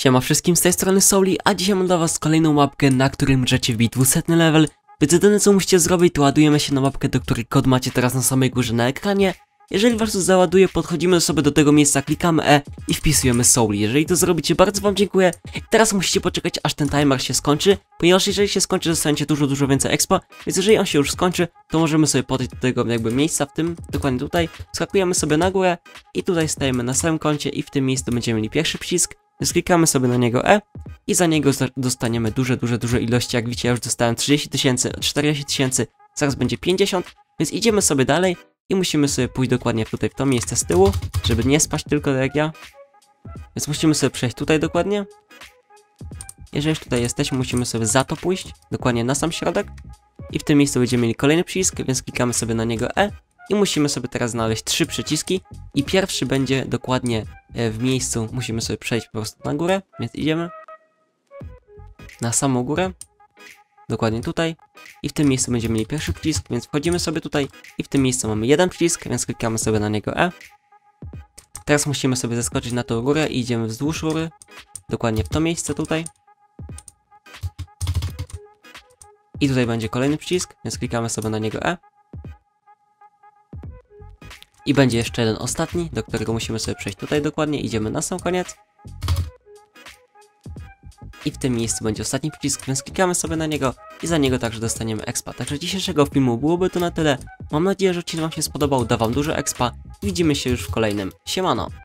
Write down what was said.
Siema wszystkim, z tej strony Souli, a dzisiaj mam dla was kolejną mapkę, na której możecie wbić 200 level. Więc jedyne co musicie zrobić, to ładujemy się na mapkę, do której kod macie teraz na samej górze na ekranie. Jeżeli was to załaduje, podchodzimy sobie do tego miejsca, klikamy E i wpisujemy Souli. Jeżeli to zrobicie, bardzo wam dziękuję. Teraz musicie poczekać, aż ten timer się skończy, ponieważ jeżeli się skończy, dostaniecie dużo więcej expa. Więc jeżeli on się już skończy, to możemy sobie podejść do tego jakby miejsca w tym, dokładnie tutaj. Skakujemy sobie na górę i tutaj stajemy na samym kącie i w tym miejscu będziemy mieli pierwszy przycisk. Więc klikamy sobie na niego E i za niego dostaniemy duże ilości. Jak widzicie, ja już dostałem 30 000, 40 000, zaraz będzie 50, więc idziemy sobie dalej i musimy sobie pójść dokładnie tutaj w to miejsce z tyłu, żeby nie spaść tylko jak ja. Więc musimy sobie przejść tutaj dokładnie. Jeżeli już tutaj jesteśmy, musimy sobie za to pójść, dokładnie na sam środek. I w tym miejscu będziemy mieli kolejny przycisk, więc klikamy sobie na niego E. I musimy sobie teraz znaleźć 3 przyciski i pierwszy będzie dokładnie w miejscu, musimy sobie przejść po prostu na górę, więc idziemy na samą górę, dokładnie tutaj i w tym miejscu będziemy mieli pierwszy przycisk, więc wchodzimy sobie tutaj i w tym miejscu mamy jeden przycisk, więc klikamy sobie na niego E. Teraz musimy sobie zeskoczyć na tą górę i idziemy wzdłuż góry, dokładnie w to miejsce tutaj. I tutaj będzie kolejny przycisk, więc klikamy sobie na niego E. I będzie jeszcze jeden ostatni, do którego musimy sobie przejść tutaj dokładnie. Idziemy na sam koniec. I w tym miejscu będzie ostatni przycisk, więc klikamy sobie na niego i za niego także dostaniemy expa. Także dzisiejszego filmu byłoby to na tyle. Mam nadzieję, że odcinek wam się spodobał, da wam dużo expa. Widzimy się już w kolejnym. Siemano!